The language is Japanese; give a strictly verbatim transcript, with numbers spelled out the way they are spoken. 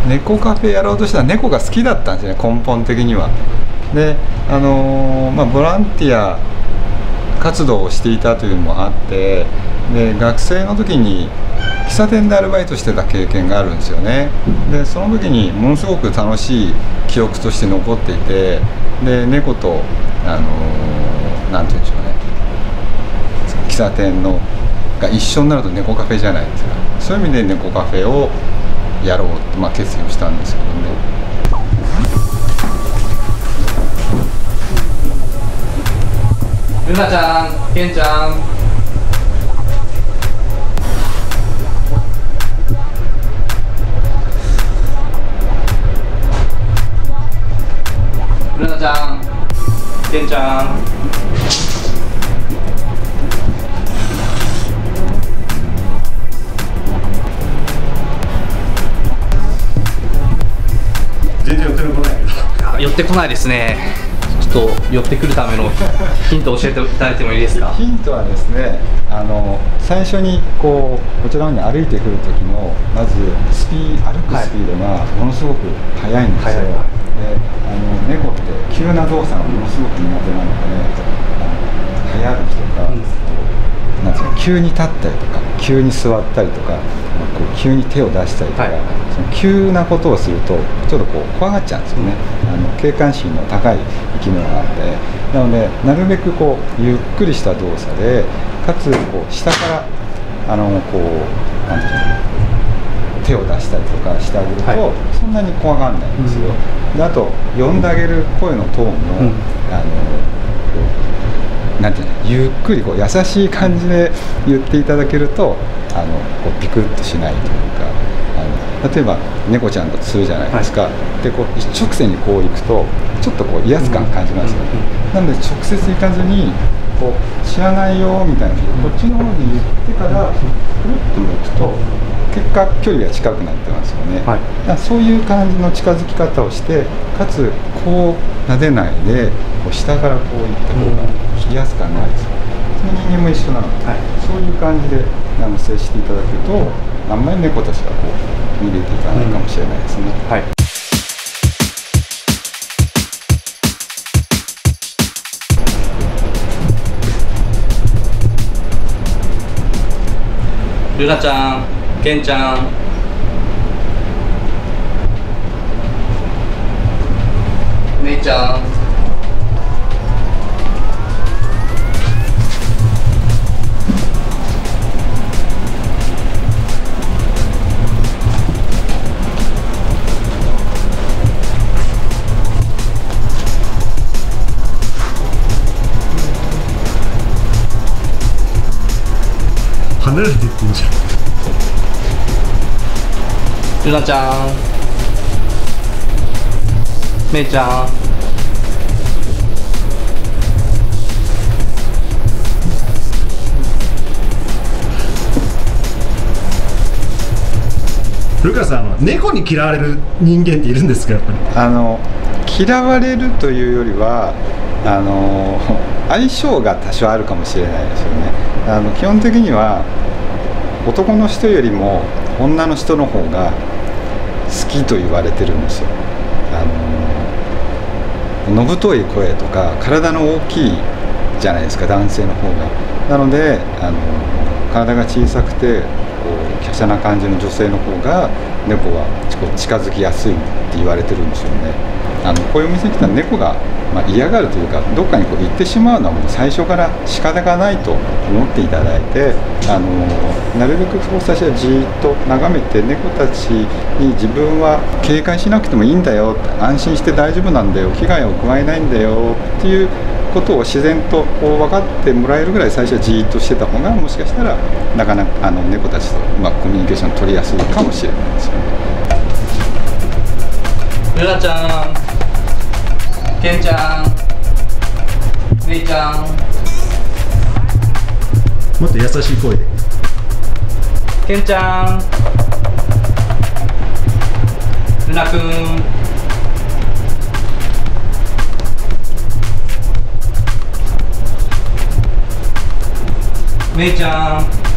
猫カフェやろうとしたら猫が好きだったんですよね、根本的には。であのーまあ、ボランティア活動をしていたというのもあって、で学生の時に喫茶店でアルバイトしてた経験があるんですよね。でその時にものすごく楽しい記憶として残っていて、で猫とあのー、なんて言うんでしょうね、喫茶店のが一緒になると猫カフェじゃないですか。そういう意味で猫カフェをやろうと、まあ、決意をしたんですけどね。 ルナちゃん、ケンちゃん。ルナちゃん、ケンちゃん。 全然寄ってこないけど。 寄ってこないですね。ちょっと寄ってくるためのヒントを教えていただいてもいいですか。 ヒントはですね、あの最初にこうこちらに歩いてくる時のまずスピー歩くスピードがものすごく速いんですよ。はい、であの猫って急な動作がものすごく苦手なので、あの早歩きとか、うん、なんですか、急に立ったりとか急に座ったりとか、こう急に手を出したりとか、はい、その急なことをするとちょっとこう怖がっちゃうんですよね。あの警戒心の高い生き物なので、なのでなるべくこうゆっくりした動作で、かつこう下からあのこうなんていうの、手を出したりとかしてあげると、はい、そんなに怖がらないんですよ。うん、であと呼んであげる声のトーンも、うん、あのなんていうの、ゆっくりこう優しい感じで言っていただけると、あのこうビクッとしないというか、あの例えば猫ちゃんだとするじゃないですか。はい、でこう一直線にこう行くとちょっとこう威圧感感じますよね。なので直接行かずにこう知らないよみたいな、こっちの方に言ってからくるっと向くと結果距離が近くなってますよね。はい、だからそういう感じの近づき方をして、かつこう撫でないでこう下からこういった方が聞きやすくはないです。その人間も一緒なので、はい、そういう感じであの接していただくと、あんまり猫たちがこう逃げていかないかもしれないですね。うん、はい。 ルナちゃん、ケンちゃん。姉ちゃん。 離れていってんじゃん。 ルナちゃん、めいちゃん。 ルカさんは猫に嫌われる人間っているんですか、やっぱり。 あの嫌われるというよりは、あの相性が多少あるかもしれないですよね。あの基本的には男の人よりも女の人の方が好きと言われてるんですよ。あののぶとい声とか体の大きいじゃないですか、男性の方が。なのであの体が小さくてこう華奢な感じの女性の方が猫は近づきやすいって言われてるんですよね。あのこういうお店に来たら猫が、まあ、嫌がるというか、どっかにこう行ってしまうのはもう最初から仕方がないと思っていただいて、あのなるべくこう最初はじーっと眺めて、猫たちに自分は警戒しなくてもいいんだよ、安心して大丈夫なんだよ、危害を加えないんだよっていうことを自然とこう分かってもらえるぐらい最初はじーっとしてた方が、もしかしたらなかなかあの猫たちとうまくコミュニケーション取りやすいかもしれないですよね。 ルナちゃん、ケンちゃん、メイちゃん。 もっと優しい声で。 ケンちゃん、ルナくん。メイちゃん。